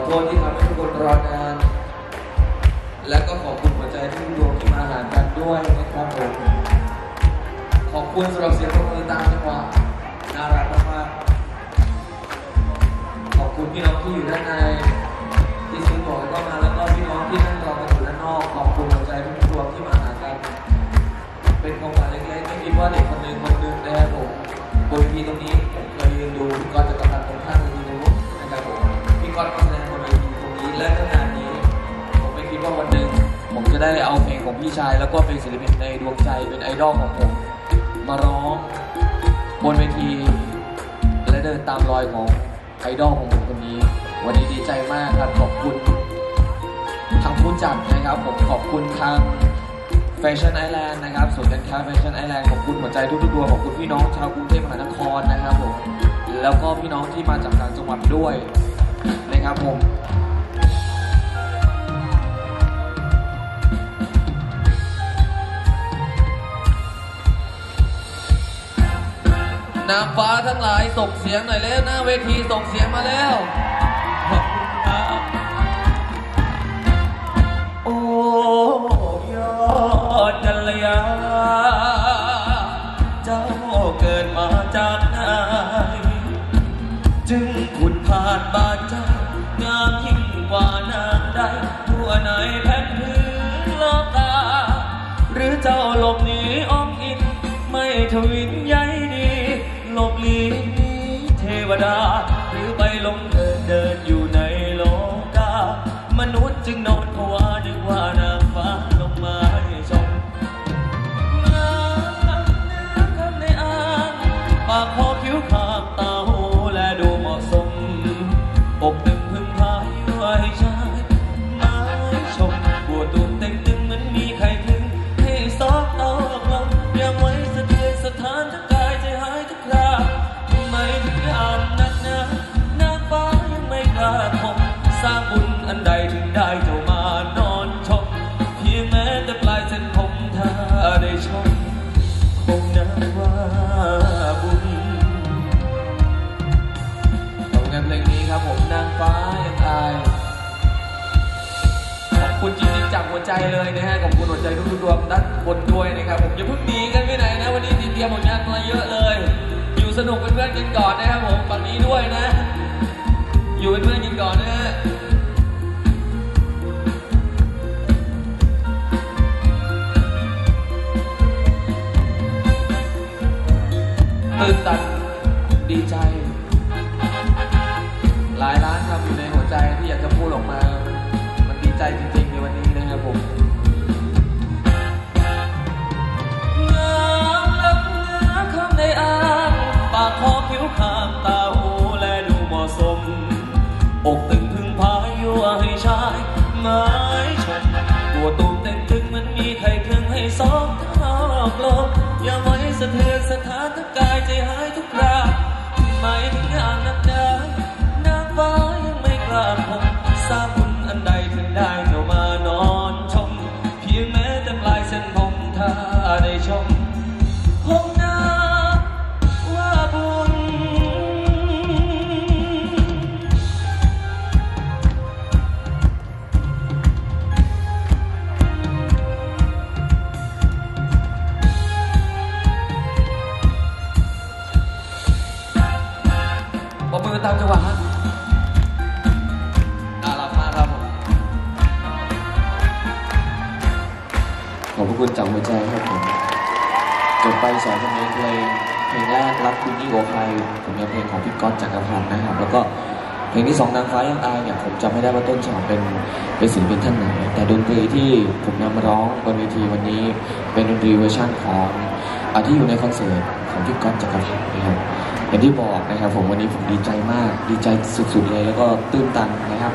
โทษที่ทำให้ทุกคนรอนานและก็ขอบคุณหัวใจทุกดวงที่มาหากันด้วยนะครับผมขอบคุณสำหรับเสียงปรบมือตามจังหวะน่ารักมากๆขอบคุณพี่น้องที่อยู่ด้านในที่ซื้อของก็มาแล้วก็พี่น้องที่นั่งรอกันอยู่ด้านนอกขอบคุณหัวใจทุกดวงที่มาหากันเป็นของขวัญเล็กๆไม่คิดว่าเด็กคนหนึ่งนะครับผมบนเวทีตรงนี้ผมเคยยืนดูพี่ก๊อตจะกำลังตรงข้างเวทีตรงนู้นนะครับผมพี่ก๊อตมาแสดงบนเวทีตรงนี้และขนาดนี้ผมไม่คิดว่าวันหนึ่งผมจะได้เอาเพลงของพี่ชายแล้วก็เป็นศิลปินในดวงใจเป็นไอดอลของผมมาร้องบนเวทีและเดินตามรอยของไอดอลของผมคนนี้วันนี้ดีใจมากครับขอบคุณทางผู้จัดนะครับผมขอบคุณทางแฟชั่นไอแลนด์นะครับศูนย์การค้าแฟชั่นไอแลนด์ขอบคุณหัวใจทุกๆดวงขอบคุณพี่น้องชาวกรุงเทพมหานครนะครับผมแล้วก็พี่น้องที่มาจากต่างจังหวัดด้วยนะครับผมนางฟ้าทั้งหลายส่งเสียงหน่อยแล้วหน้าเวทีส่งเสียงมาแล้วโอ้ยอดกัลยาเจ้าเกิดมาจากไหนจึงขุดผ่านบาดใจงามยิ่งกว่านางใดทั่วในแผ่นพื้นโลกาหรือเจ้าหลบหนีอ้อมอินไม่ทวินใยดีหลบหลีกเทวดาหรือไปลงเดินอยู่ในโลกามนุษย์จึงนอนภาวะนึกว่านางฟ้าลงมาให้ชมงามเนื้อคำในอ่างปากคอคิ้วขางตาหูและดูเหมาะสมอกตึงพึ่งพายไว้ชายไม้ชมบัวตูมเต็งตึงเหมือนมีใครถึงให้ซอกตอกลงยังไว้สะเทือนสถานทั้งกายใจหายทุกคราไม่ถึงยามนักหนานางฟ้ายังไม่กล้าคมสร้างบุญอันใดถึงได้เจ้ามานอนชมเพียงแม้แต่ปลายเส้นผมถ้าได้ชมคงนับว่าบุญเอางานเพลงนี้ครับผมนางฟ้ายังอายขอบคุณจริงๆจากหัวใจเลยนะฮะขอบคุณหัวใจทุกๆดวงด้านบนด้วยนะครับผมอย่าเพิ่งหนีกันไปไหนนะวันนี้เตรียมผลงานมาเยอะเลยอยู่สนุกเป็นเพื่อนกันก่อนนะครับผมฝั่งนี้ด้วยนะอยู่เป็นเพื่อนกันก่อนนะฮะตื่นตันดีใจหลายล้านคำอยู่ในหัวใจที่อยากจะพูดออกมามันดีใจจริงๆในวันนี้นะครับผมงามล้ำเนื้อคำในอ่างปากคอคิ้วขางตาหูและดูเหมาะสมอกตึงพึ่งพายั่วให้ชายไม้ชมตัวตูมเต็มถึงมันมีใครครึ่งให้สองทอกลมอย่าไว้สะเทือนสถานทั้งกายใจหายทุกคราไม่ถึงอย่างนักดานางฟ้ายังไม่กล้าคงสร้างบุญอันใดถึงได้เจ้ามานอนชมเพียงแม้แต่ปลายเส้นผมถ้าได้ชมคงนับว่าบุญมือตามจังหวะน่ารักมากครับผมขอบพระคุณจากหัวใจครับผมจบไป2เพลงเพลงแรกรักคุณยิ่งกว่าใครผมเป็นเพลงของพี่ก๊อตจักรพันธ์นะครับแล้วก็เพลงที่2นางฟ้ายังอายเนี่ยผมจำไม่ได้ว่าต้นฉบับเป็นศิลปินท่านไหนแต่ดนตรีที่ผมนำมาร้องบนเวทีวันนี้เป็นดนตรีเวอร์ชันของที่อยู่ในคอนเสิร์ตของพี่ก๊อตจักรพันธ์นะครับอย่างที่บอกนะครับผมวันนี้ผมดีใจมากดีใจสุดๆเลยแล้วก็ตื้นตันนะครับ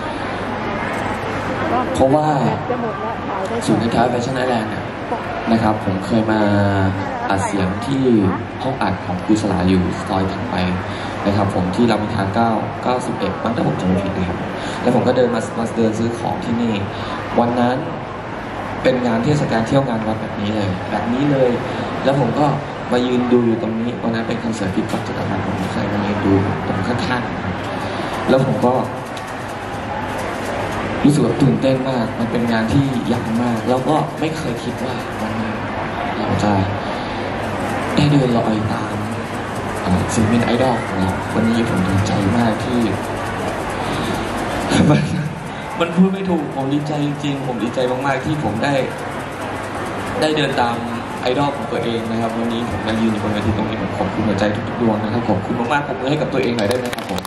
เพราะว่าศูนย์การค้าแฟชั่นไอแลนด์นะครับผมเคยมาอัดเสียงที่ห้องอัดของครูสลาอยู่ซอยถัดไปนะครับผมที่รามอินทรา91มั้งถ้าผมจำไม่ผิดนะครับแล้วผมก็เดินมาเดินซื้อของที่นี่วันนั้นเป็นงานเทศกาลเที่ยวงานวัดแบบนี้เลยแล้วผมก็มายืนดูอยู่ตรงนี้วันนั้นเป็นคอนเสิร์ตพี่ก๊อตจักรพันธ์ผมเคยมายืนดูตรงข้างๆแล้วผมก็รู้สึกว่าตื่นเต้นมากมันเป็นงานที่ยากมากแล้วก็ไม่เคยคิดว่าวันนี้เราจะได้เดินลอยตามศิลปินไอดอลของเราวันนี้ผมดีใจมากที่ มันพูดไม่ถูกผมดีใจจริงๆผมดีใจมากๆที่ผมได้เดินตามไอดอลของตัวเองนะครับวันนี้ผมมายืนอยู่บนเวทีตรงนี้ผมขอบคุณหัวใจทุกๆดวงนะครับขอบคุณมากๆผมให้กับตัวเองหน่อยได้ไหมครับผม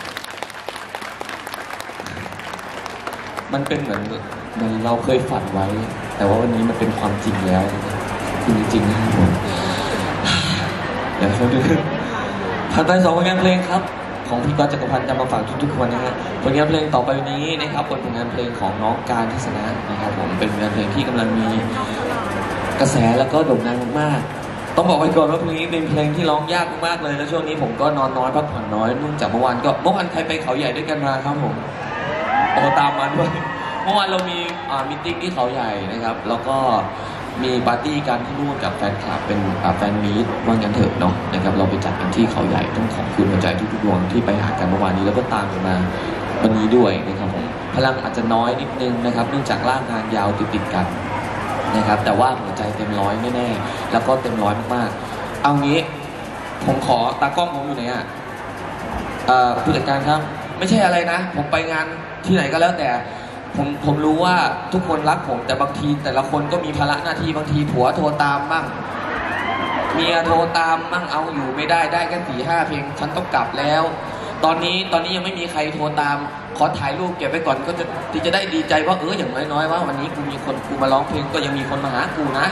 มันเป็นเหมือนเราเคยฝันไว้แต่ว่าวันนี้มันเป็นความจริงแล้วคือจริงๆนะครับผมเดี๋ยวเราดูถัดไป2ผลงานเพลงครับของพี่ก๊อตจักรพันธ์จะมาฝากทุกๆคนนะฮะผลงานเพลงต่อไปนี้นะครับเป็นผลงานเพลงของน้องการทัศนะนะครับผมเป็นผลงานเพลงที่กำลังมีกระแสแล้วก็โด่งดังมากๆต้องบอกไว้ก่อนว่าเพลงนี้เป็นเพลงที่ร้องยากมากๆเลยแล้วช่วงนี้ผมก็นอนน้อยพักผ่อนน้อยเนื่องจากเมื่อวานใครไปเขาใหญ่ด้วยกันมาครับผมโอ้ตามมาด้วยเมื่อวานเรามีมีตติ้งที่เขาใหญ่นะครับแล้วก็มีปาร์ตี้กันที่นู่นกับแฟนคลับเป็นแฟนมีตว่างั้นเถอะเนาะนะครับเราไปจัดกันที่เขาใหญ่ต้องขอบคุณหัวใจทุกๆดวงที่ไปหากันเมื่อวานนี้แล้วก็ตามกันมาวันนี้ด้วยนะครับผมพลังอาจจะน้อยนิดนึงนะครับเนื่องจากล่างงานยาวติดกันนะครับแต่ว่าหัวใจเต็มร้อยแน่ๆแล้วก็เต็มร้อยมากๆเอางี้ผมขอตากล้องผมอยู่ไหนอ่ะผู้จัดการครับไม่ใช่อะไรนะผมไปงานที่ไหนก็แล้วแต่ผมรู้ว่าทุกคนรักผมแต่บางทีแต่ละคนก็มีภาระหน้าที่บางทีผัวโทรตามบ้างเมียโทรตามบ้างเอาอยู่ไม่ได้แค่4-5 เพลงฉันต้องกลับแล้วตอนนี้ยังไม่มีใครโทรตามขอถ่ายรูปเก็บไว้ก่อนก็จะได้ดีใจว่าอย่างน้อยว่าวันนี้กูมาร้องเพลงก็ยังมีคนมาหากูนะ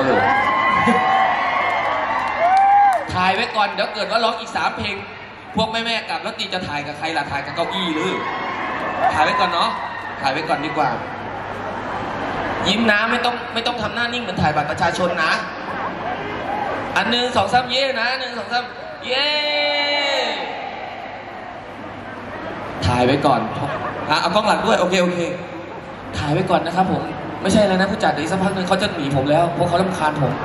ถ่ายไว้ก่อนเดี๋ยวเกิดว่าร้องอีก3 เพลงพวกแม่กลับแล้วตีจะถ่ายกับใครล่ะถ่ายกับเก้าอี้หรือถ่ายไว้ก่อนเนาะถ่ายไว้ก่อนดีกว่ายิ้มนะไม่ต้องทำหน้านิ่งเหมือนถ่ายบัตรประชาชนนะอัน1 2 3เย่นะ1 2 3เย่ถ่ายไว้ก่อนเอากล้องหลังด้วยโอเคถ่ายไว้ก่อนนะครับผมไม่ใช่แล้วนะผู้จัดอีกสักพักนึงเขาจะหนีผมแล้วเพราะเขารำคาญผม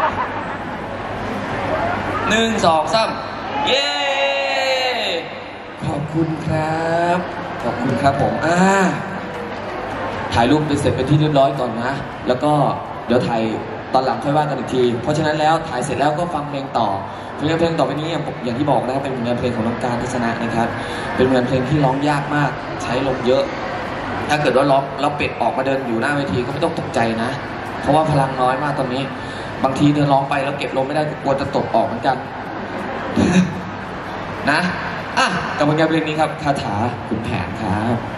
1 2 3เย่ขอบคุณครับขอบคุณครับผมถ่ายรูปไปเสร็จเป็นที่เรียบร้อยก่อนนะแล้วก็เดี๋ยวถ่ายตอนหลังค่อยว่ากันอีกทีเพราะฉะนั้นแล้วถ่ายเสร็จแล้วก็ฟังเพลงต่อเพลงต่อไปนี้อย่างที่บอกนะครับเป็นงานเพลงของน้องการทัศนะนะครับเป็นงานเพลงที่ร้องยากมากใช้ลมเยอะถ้าเกิดว่าร้องแล้วเป็ดออกมาเดินอยู่หน้าเวทีก็ไม่ต้องตกใจนะเพราะว่าพลังน้อยมากตอนนี้บางทีเดินร้องไปแล้วเก็บลมไม่ได้กลัวจะตกออกเหมือนกันนะกับผลงานเพลงนี้ครับคาถาขุนแผนครับ